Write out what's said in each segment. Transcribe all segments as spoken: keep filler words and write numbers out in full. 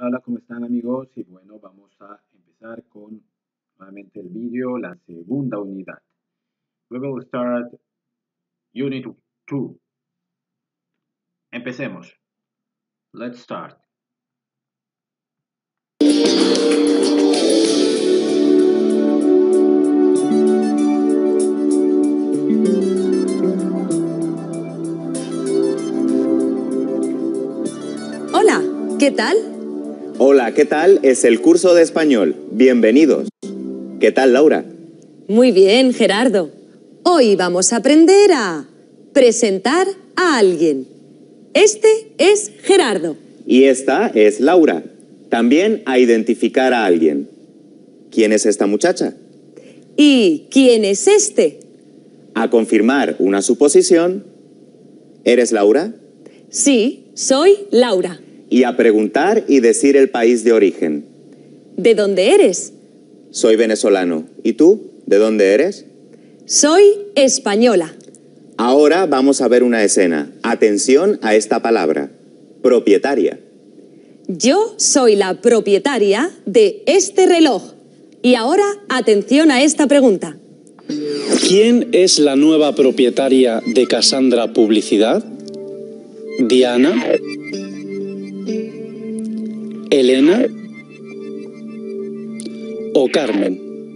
Hola, ¿cómo están amigos? Y bueno, vamos a empezar con nuevamente el vídeo, la segunda unidad. We will start Unit two. Empecemos. Let's start. Hola, ¿qué tal? Hola, ¿qué tal? Es el curso de español. Bienvenidos. ¿Qué tal, Laura? Muy bien, Gerardo. Hoy vamos a aprender a presentar a alguien. Este es Gerardo. Y esta es Laura. También a identificar a alguien. ¿Quién es esta muchacha? ¿Y quién es este? A confirmar una suposición. ¿Eres Laura? Sí, soy Laura. Y a preguntar y decir el país de origen. ¿De dónde eres? Soy venezolano. ¿Y tú? ¿De dónde eres? Soy española. Ahora vamos a ver una escena. Atención a esta palabra. Propietaria. Yo soy la propietaria de este reloj. Y ahora, atención a esta pregunta. ¿Quién es la nueva propietaria de Cassandra Publicidad? ¿Diana? ¿Elena? ¿O Carmen?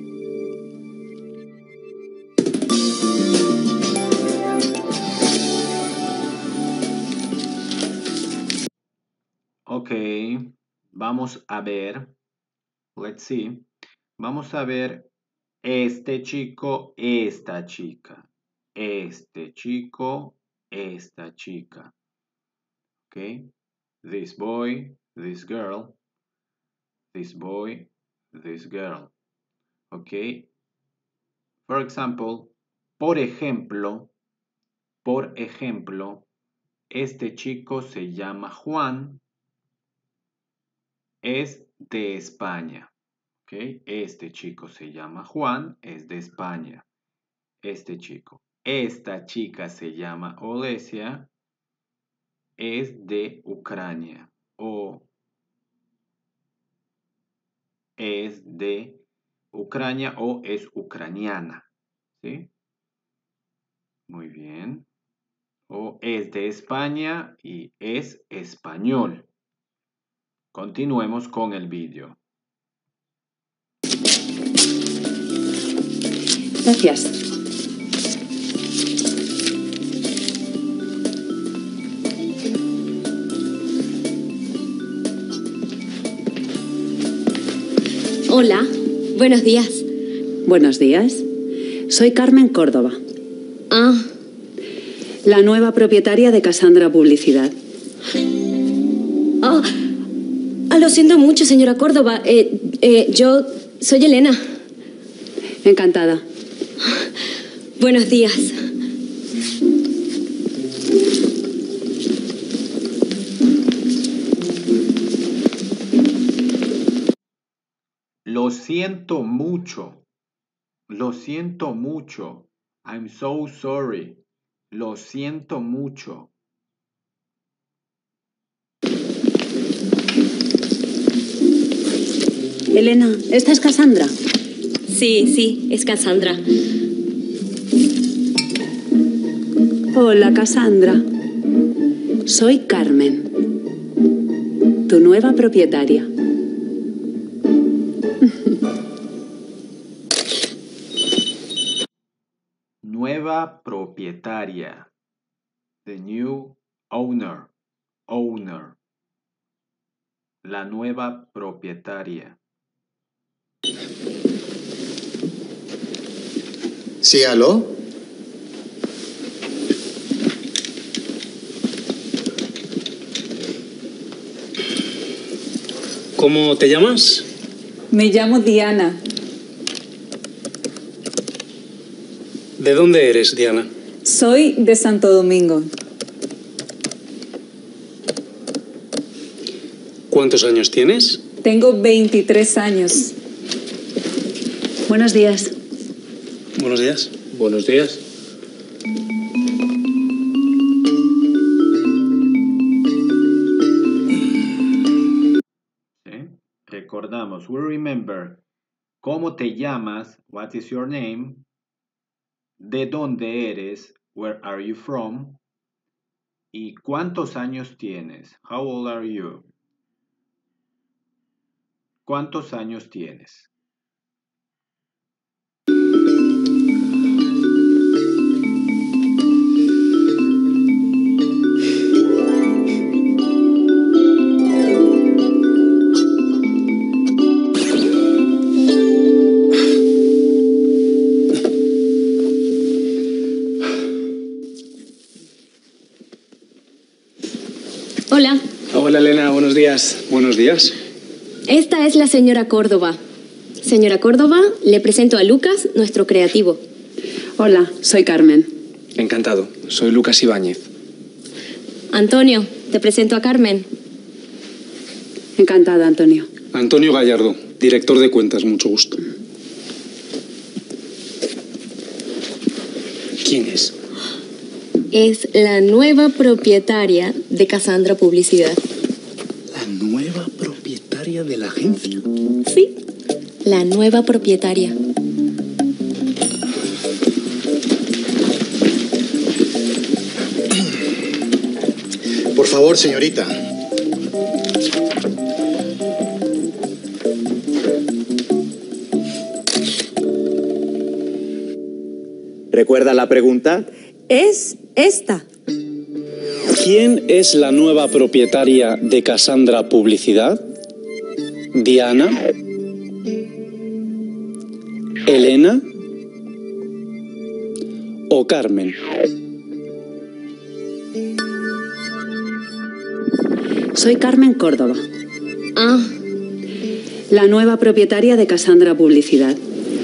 Ok, vamos a ver. Let's see. Vamos a ver este chico, esta chica. Este chico, esta chica. Ok. This boy, this girl. This boy, this girl. Ok. For example, por ejemplo, por ejemplo, este chico se llama Juan, es de España. ¿Ok? Este chico se llama Juan, es de España. Este chico. Esta chica se llama Olesia, es de Ucrania. O es de Ucrania o es ucraniana. ¿Sí? Muy bien. O es de España y es español. Continuemos con el vídeo. Gracias. Hola, buenos días. Buenos días. Soy Carmen Córdoba, Ah, la nueva propietaria de Cassandra Publicidad. ah, ah, lo siento mucho, señora Córdoba. Eh, eh, yo soy Elena. Encantada. Buenos días. Lo siento mucho. Lo siento mucho. I'm so sorry. Lo siento mucho. Elena, ¿esta es Cassandra? Sí, sí, es Cassandra. Hola, Cassandra. Soy Carmen, tu nueva propietaria. Nueva propietaria. The new owner. Owner. La nueva propietaria. Sí, ¿aló? ¿Cómo te llamas? Me llamo Diana. ¿De dónde eres, Diana? Soy de Santo Domingo. ¿Cuántos años tienes? Tengo veintitrés años. Buenos días. Buenos días. Buenos días. recordamos, we remember, ¿cómo te llamas? What is your name? ¿De dónde eres? Where are you from? ¿Y cuántos años tienes? How old are you? ¿Cuántos años tienes? Hola, Hola, Elena, buenos días. Buenos días. esta es la señora Córdoba. Señora Córdoba, le presento a Lucas, nuestro creativo. Hola, soy Carmen. Encantado. Soy Lucas Ibáñez. Antonio, te presento a Carmen. Encantada, Antonio. Antonio Gallardo, director de cuentas, mucho gusto. ¿Quién es? Es la nueva propietaria de Cassandra Publicidad. La nueva propietaria de la agencia. Sí, la nueva propietaria. Por favor, señorita. ¿Recuerda la pregunta? Es esta. ¿Quién es la nueva propietaria de Cassandra Publicidad? ¿Diana? ¿Elena? ¿O Carmen? Soy Carmen Córdoba, Ah, la nueva propietaria de Cassandra Publicidad.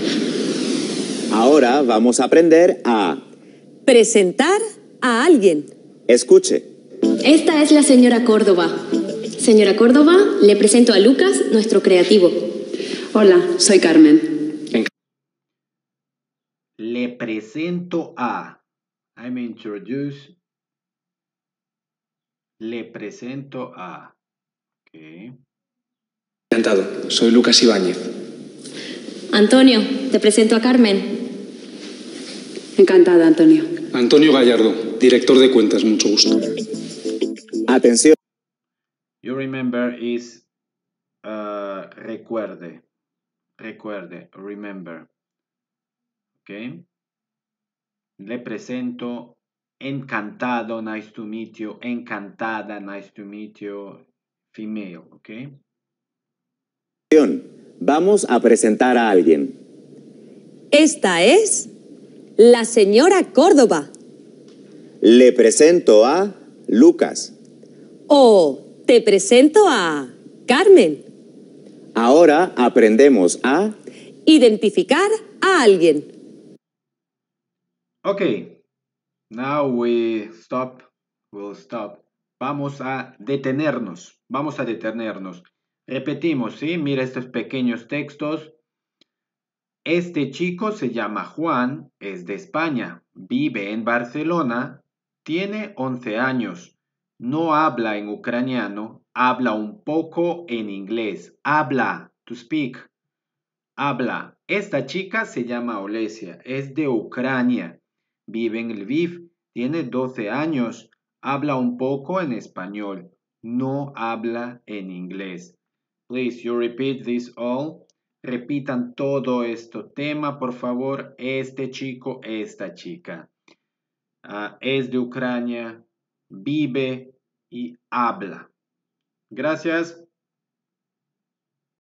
Ahora vamos a aprender a... Presentar a alguien. Escuche. esta es la señora Córdoba. Señora Córdoba, le presento a Lucas, nuestro creativo. Hola, soy Carmen. Le presento a. I'm introduce. Le presento a. Okay. Encantado. Soy Lucas Ibáñez. Antonio, te presento a Carmen. Encantada, Antonio. Antonio Gallardo, director de cuentas, mucho gusto. Atención. You remember is uh, recuerde. Recuerde, remember. Okay. Le presento. Encantado, nice to meet you. Encantada, nice to meet you. Female, okay. Vamos a presentar a alguien. Esta es la señora Córdoba. Le presento a Lucas. O te presento a Carmen. Ahora aprendemos a... Identificar a alguien. Okay. Now we stop. We'll stop. Vamos a detenernos. Vamos a detenernos. Repetimos, ¿sí? Mira estos pequeños textos. Este chico se llama Juan, es de España, vive en Barcelona, tiene once años, no habla en ucraniano, habla un poco en inglés. Habla, to speak. Habla. Esta chica se llama Olesia, es de Ucrania, vive en Lviv, tiene doce años, habla un poco en español, no habla en inglés. Please, you repeat this all. Repitan todo este tema, por favor. Este chico, esta chica. Uh, es de Ucrania, vive y habla. Gracias.